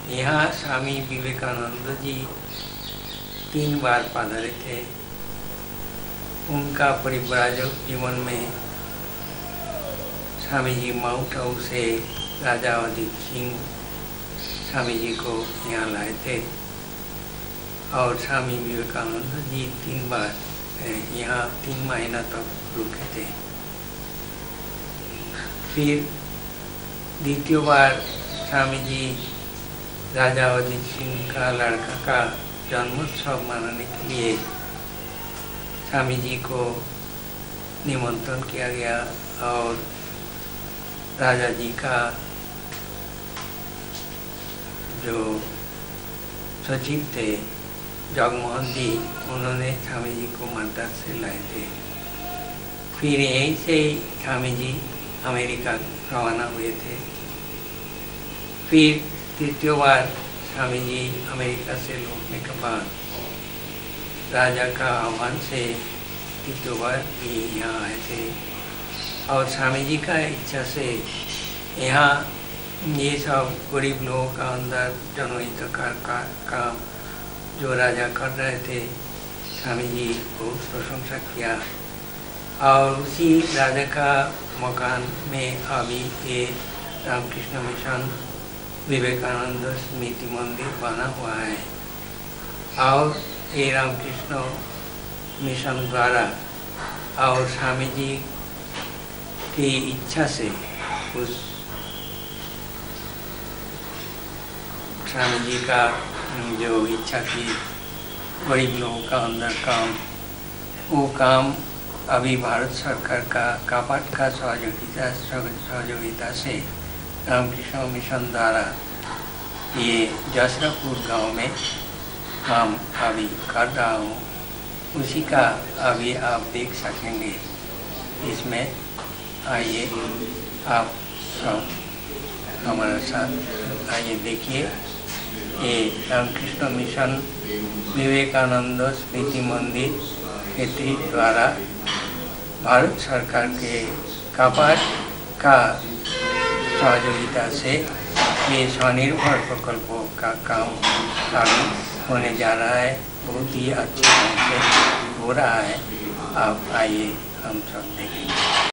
यहाँ स्वामी विवेकानंद जी 3 बार पधारे थे। उनका परिव्राजक जीवन में स्वामी जी माउंट आबू से राजा अजीत सिंह स्वामी जी को यहाँ लाए थे और स्वामी विवेकानंद जी 3 बार यहाँ 3 महीना तक रुके थे। फिर द्वितीय बार स्वामी जी राजा अजीत सिंह का लड़का का जन्मोत्सव मनाने के लिए स्वामी जी को निमंत्रण किया गया और राजा जी का जो सचिव थे जगमोहन जी, उन्होंने स्वामी जी को मद्रास से लाए थे। फिर यहीं से स्वामी जी अमेरिका रवाना हुए थे। फिर तृतीय बार स्वामी जी अमेरिका से लौटने के बाद राजा का आह्वान से तृतीय बार भी यहाँ आए थे और स्वामी जी का इच्छा से यहाँ ये सब गरीब लोगों का अंदर जनहितकार का काम जो राजा कर रहे थे, स्वामी जी बहुत प्रशंसा किया और उसी राजा का मकान में अभी ये रामकृष्ण मिशन विवेकानंद स्मृति मंदिर बना हुआ है और ये रामकृष्ण मिशन द्वारा और स्वामी जी की इच्छा से उस स्वामी जी का जो इच्छा थी गरीब लोगों का अंदर काम, वो काम अभी भारत सरकार का कापाट का सहयोगिता से रामकृष्ण मिशन द्वारा ये जसरापुर गांव में काम अभी कर रहा हूँ, उसी का अभी आप देख सकेंगे। इसमें आइए आप सब हमारे साथ आइए देखिए। ये रामकृष्ण मिशन विवेकानंद स्मृति मंदिर के द्वारा भारत सरकार के कापाट का सहयोगिता से ये स्वनिर्भर प्रकल्पों का काम अभी होने जा रहा है। बहुत ही अच्छे ढंग से हो रहा है। आप आइए हम सब देखेंगे।